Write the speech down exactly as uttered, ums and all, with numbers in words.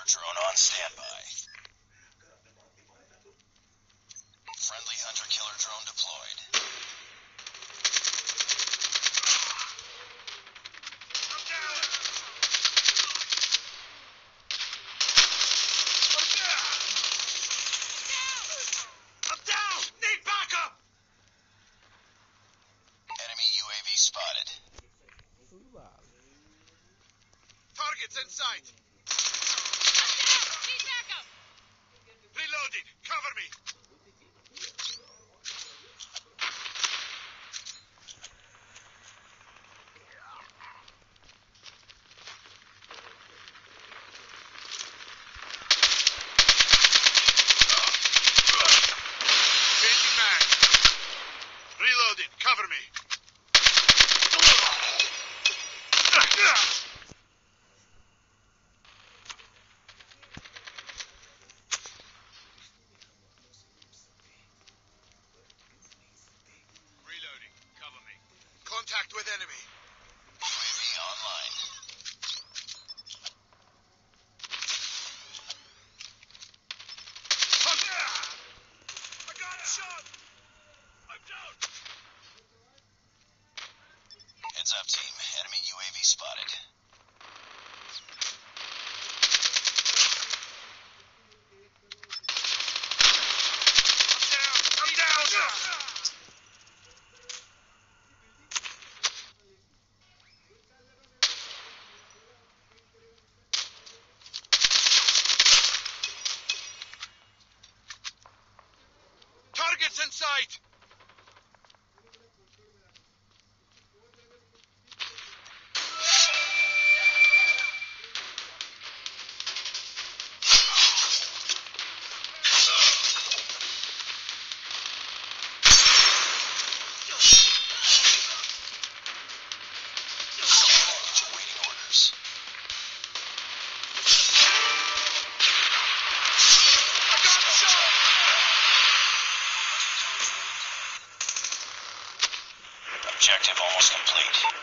drone on standby. Friendly hunter-killer drone deployed. I'm down! I'm down! I'm down! Need backup! Enemy U A V spotted. Targets in sight! Need backup! Reloading! Cover me! Changing mag. Reloading. Cover me. Reloading. Cover me. Contact with enemy. U A V online. I got a shot! I'm down! Heads up, team. Enemy U A V spotted. I'm down! I'm down! Targets in sight! Awaiting orders. I got a shot! Objective almost complete.